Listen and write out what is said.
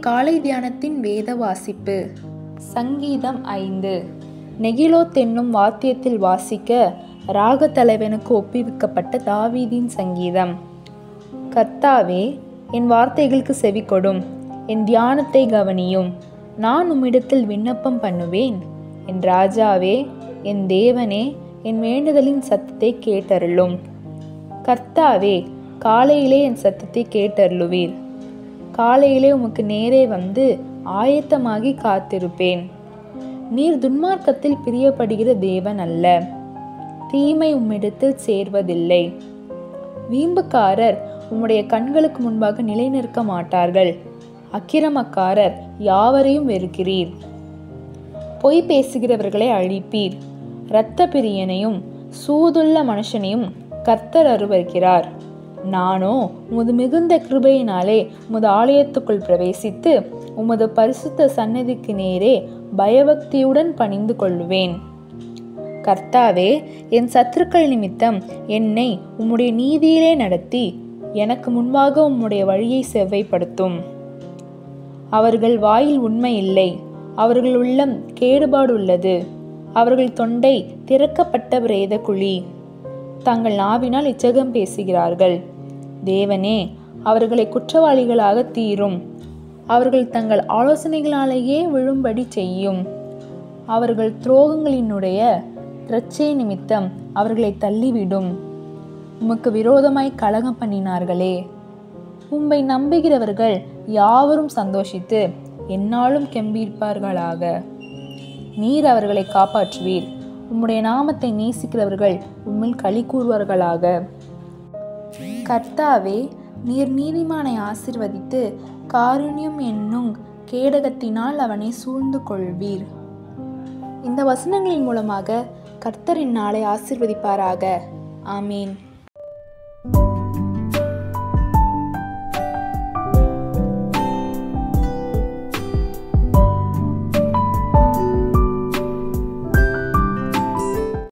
காலை தியானத்தின் வேத வாசிப்பு. சங்கீதம் 5. நெகிலோத் என்னும் வாத்தியத்தில் வாசிக்க ராக தலைவனுக்கு ஒப்புவிக்கப்பட்ட தாவீதின் சங்கீதம். கர்த்தாவே, என் வார்த்தைகளுக்கு செவிகொடும், என் தியானத்தை கவனியும். நான் உம்மிடத்தில் விண்ணப்பம் பண்ணுவேன். என் ராஜாவே, என் தேவனே, என் வேண்டுதலின் சத்தத்தை கேட்டருளும். கர்த்தாவே, காலையிலே என் சத்தத்தை கேட்டருளுவீர். காலையிலே உமக்கு நேரே வந்து ஆயத்தமாகி காத்திருப்பேன். நீர் துன்மார்க்கத்தில் பிரியப்படுகிற தேவன் அல்ல. தீமை உம்மிடத்தில் சேர்வதில்லை. வீம்புக்காரர் உம்முடைய கண்களுக்கு முன்பாக நிலை நிற்க மாட்டார்கள். அக்கிரமக்காரர் யாவரையும் வெறுக்கிறீர். பொய் பேசுகிறவர்களை அழிப்பீர். இரத்த பிரியனையும் சூதுள்ள மனுஷனையும் கர்த்தர் அருவருக்கிறார். நானோ உமது மிகுந்த கிருபையினாலே உமது ஆலயத்துக்குள் பிரவேசித்து உமது பரிசுத்த சந்நிதிக்கு நேரே பயபக்தியுடன் பணிந்து கொள்வேன். கர்த்தாவே, என் சத்துருக்கள் நிமித்தம் என்னை உம்முடைய நீதியிலே நடத்தி எனக்கு முன்பாக உம்முடைய வழியை செவ்வைப்படுத்தும். அவர்கள் வாயில் உண்மை இல்லை, அவர்கள் உள்ளம் கேடுபாடுள்ளது. அவர்கள் தொண்டை திறக்கப்பட்ட பிரேத குழி. தங்கள் நாவினால் இச்சகம் பேசுகிறார்கள். தேவனே, அவர்களை குற்றவாளிகளாக தீரும். அவர்கள் தங்கள் ஆலோசனைகளாலேயே விழும்படி செய்யும். அவர்கள் துரோகங்களினுடைய திரட்சை நிமித்தம் அவர்களை தள்ளிவிடும். உமக்கு விரோதமாய் கலகம் பண்ணினார்களே. உம்மை நம்புகிறவர்கள் யாவரும் சந்தோஷித்து எந்நாளும் கெம்பீரிப்பார்களாக. நீர் அவர்களை காப்பாற்றுவீர். உம்முடைய நாமத்தை நேசிக்கிறவர்கள் உம்மில் களி கூறுவார்களாக. கர்த்தாவே, நீர் நீதிமானை ஆசீர்வதித்து காருண்யம் என்னும் கேடகத்தினால் அவனை சூழ்ந்து கொள்வீர். இந்த வசனங்களின் மூலமாக கர்த்தர் இந்நாளை ஆசீர்வதிப்பாராக. ஆமீன்.